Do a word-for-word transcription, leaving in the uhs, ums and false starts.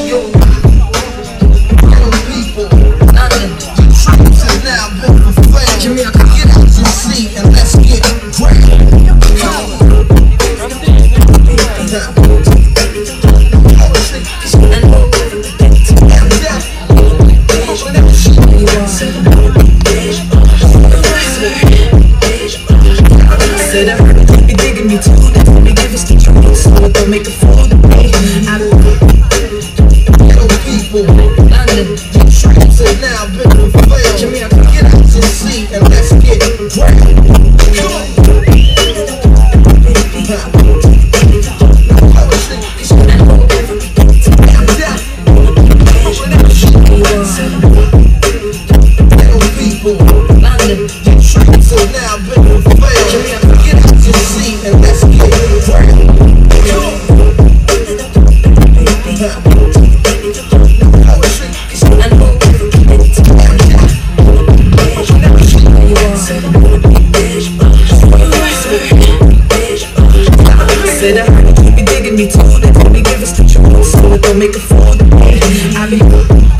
Said I heard you be digging me too. Let me give us the truth, so don't make a fool of me. I people, London, Detroit, so now I've been to fail. Jamaica, get out to sea and let's get real. Come on. People, London, Detroit, so now I've been to fail. Jamaica, get out to sea and let's get real. Said I heard you be digging me too. Let me give us the truth, so don't make a fool of me. I be